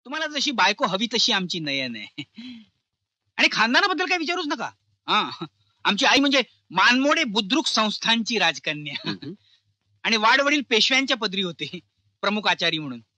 तुम्हाला जशी बायको हवी तशी आमची नयन आहे. आणि खानदानाबद्दल काही विचारूच नका. हा, आमची आई म्हणजे मानमोडे बुद्रुक संस्थांची राजकन्या. आणि वाडवडील पेशव्यांच्या पदरी होते, प्रमुख आचारी म्हणून.